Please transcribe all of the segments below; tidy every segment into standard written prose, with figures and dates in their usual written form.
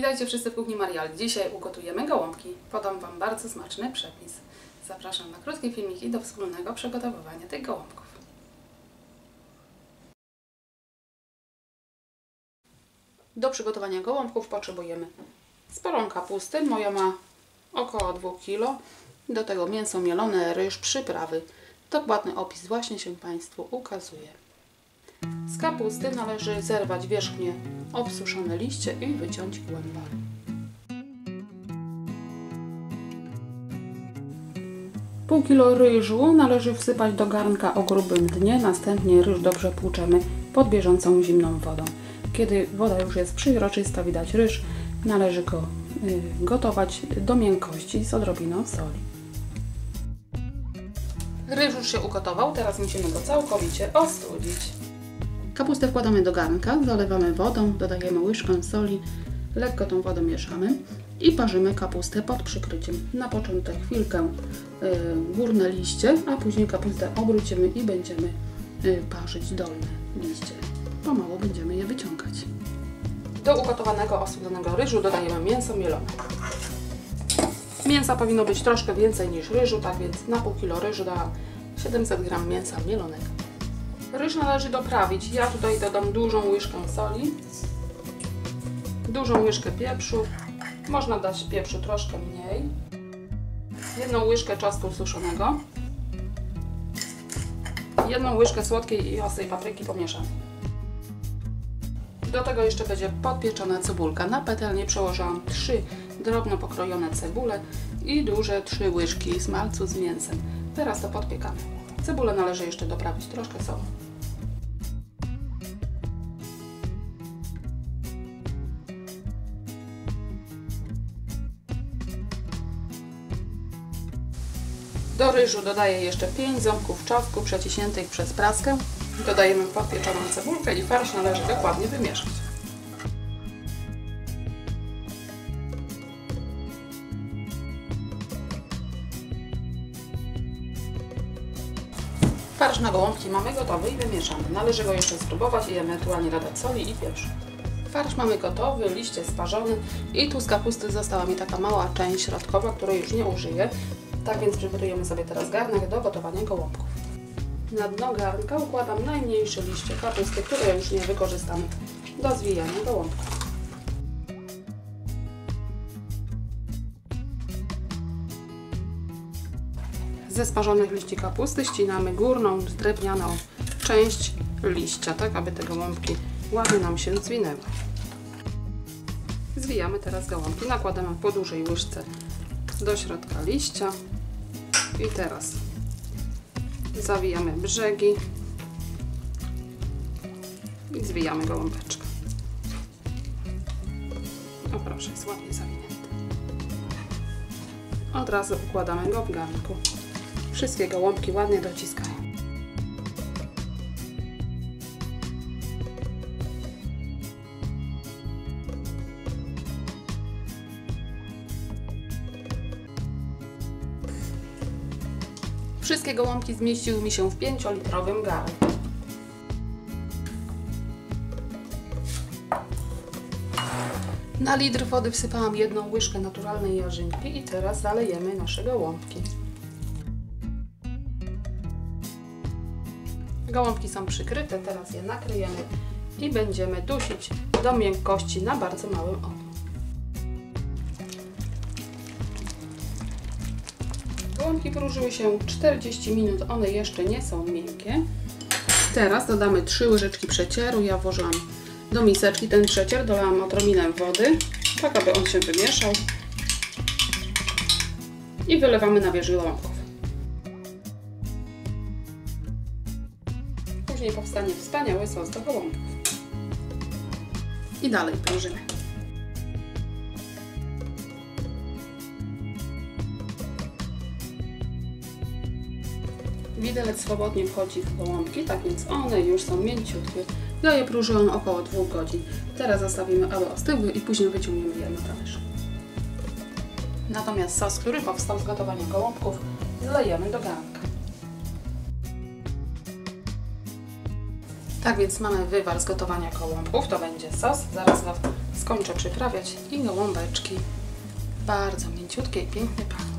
Witajcie wszyscy w kuchni Mariali. Dzisiaj ugotujemy gołąbki. Podam Wam bardzo smaczny przepis. Zapraszam na krótkie filmiki do wspólnego przygotowywania tych gołąbków. Do przygotowania gołąbków potrzebujemy sporą kapustę. Moja ma około 2 kg. Do tego mięso mielone, ryż, przyprawy. Dokładny opis właśnie się Państwu ukazuje. Z kapusty należy zerwać wierzchnie obsuszone liście i wyciąć głębę. Pół kilo ryżu należy wsypać do garnka o grubym dnie, następnie ryż dobrze płuczemy pod bieżącą zimną wodą. Kiedy woda już jest przejrzysta, widać ryż, należy go gotować do miękkości z odrobiną soli. Ryż już się ugotował, teraz musimy go całkowicie ostudzić. Kapustę wkładamy do garnka, zalewamy wodą, dodajemy łyżkę soli, lekko tą wodę mieszamy i parzymy kapustę pod przykryciem. Na początek chwilkę górne liście, a później kapustę obrócimy i będziemy parzyć dolne liście. Pomału będziemy je wyciągać. Do ugotowanego, ostudzonego ryżu dodajemy mięso mielone. Mięsa powinno być troszkę więcej niż ryżu, tak więc na pół kilo ryżu dałam 700 g mięsa mielonego. Ryż należy doprawić. Ja tutaj dodam dużą łyżkę soli, dużą łyżkę pieprzu. Można dać pieprzu troszkę mniej. 1 łyżkę czosnku suszonego. 1 łyżkę słodkiej i ostrej papryki pomieszanej. Do tego jeszcze będzie podpieczona cebulka. Na patelnię przełożyłam 3 drobno pokrojone cebule i duże 3 łyżki smalcu z mięsem. Teraz to podpiekamy. Cebulę należy jeszcze doprawić troszkę solą. Do ryżu dodaję jeszcze 5 ząbków czosnku przeciśniętych przez praskę. Dodajemy podpieczoną cebulkę i farsz należy dokładnie wymieszać. Farsz na gołąbki mamy gotowy i wymieszamy. Należy go jeszcze spróbować i ewentualnie dodać soli i pieprzu. Farsz mamy gotowy, liście sparzone i tu z kapusty została mi taka mała część środkowa, której już nie użyję. Tak więc przygotujemy sobie teraz garnek do gotowania gołąbków. Na dno garnka układam najmniejsze liście kapusty, które już nie wykorzystamy do zwijania gołąbków. Ze sparzonych liści kapusty ścinamy górną, drewnianą część liścia, tak aby te gołąbki ładnie nam się zwinęły. Zwijamy teraz gołąbki, nakładamy po dużej łyżce do środka liścia i teraz zawijamy brzegi i zwijamy gołąbeczkę. O proszę, jest ładnie zawinięty. Od razu układamy go w garnku. Wszystkie gołąbki ładnie dociskają. Wszystkie gołąbki zmieściły mi się w 5-litrowym garnku. Na litr wody wsypałam 1 łyżkę naturalnej jarzynki i teraz zalejemy nasze gołąbki. Gołąbki są przykryte, teraz je nakryjemy i będziemy dusić do miękkości na bardzo małym ogniu. Gołąbki próżyły się 40 minut, one jeszcze nie są miękkie. Teraz dodamy 3 łyżeczki przecieru. Ja włożyłam do miseczki ten przecier, dolałam odrobinę wody, tak aby on się wymieszał. I wylewamy na wierzch gołąbków. Później powstanie wspaniały sos do gołąbków. I dalej próżymy. Widelec swobodnie wchodzi w gołąbki, tak więc one już są mięciutkie. Ja je próżyłam około 2 godzin. Teraz zostawimy, aby ostygły i później wyciągniemy je na talerz. Natomiast sos, który powstał z gotowania gołąbków, zlejemy do garnka. Tak więc mamy wywar z gotowania gołąbków, to będzie sos, zaraz go skończę przyprawiać i gołąbeczki bardzo mięciutkie i pięknie pachną.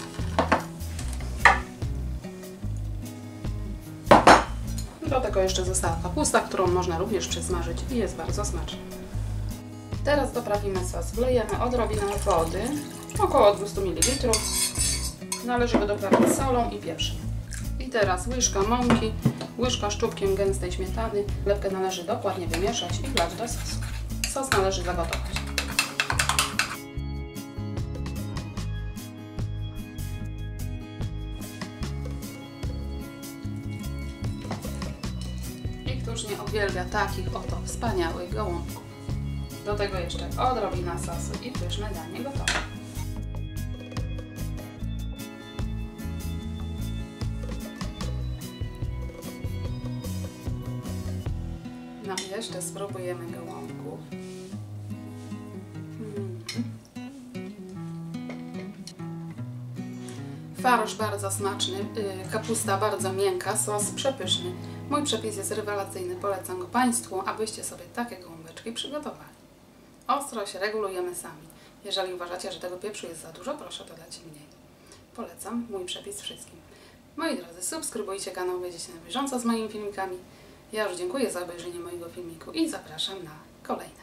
Do tego jeszcze została kapusta, którą można również przysmażyć i jest bardzo smaczna. Teraz doprawimy sos. Wlejemy odrobinę wody, około 200 ml. Należy go doprawić solą i pieprzem. I teraz łyżka mąki, łyżka szczupkiem gęstej śmietany. Lepkę należy dokładnie wymieszać i wlać do sosu. Sos należy zagotować. I któż nie uwielbia takich oto wspaniałych gołąbków. Do tego jeszcze odrobina sosu i pyszne danie gotowe. No i jeszcze spróbujemy gołąbków. Farsz bardzo smaczny, kapusta bardzo miękka, sos przepyszny. Mój przepis jest rewelacyjny, polecam go Państwu, abyście sobie takie gołąbeczki przygotowali. Ostrość regulujemy sami. Jeżeli uważacie, że tego pieprzu jest za dużo, proszę dodać mniej. Polecam mój przepis wszystkim. Moi drodzy, subskrybujcie kanał, będziecie na bieżąco z moimi filmikami. Ja już dziękuję za obejrzenie mojego filmiku i zapraszam na kolejne.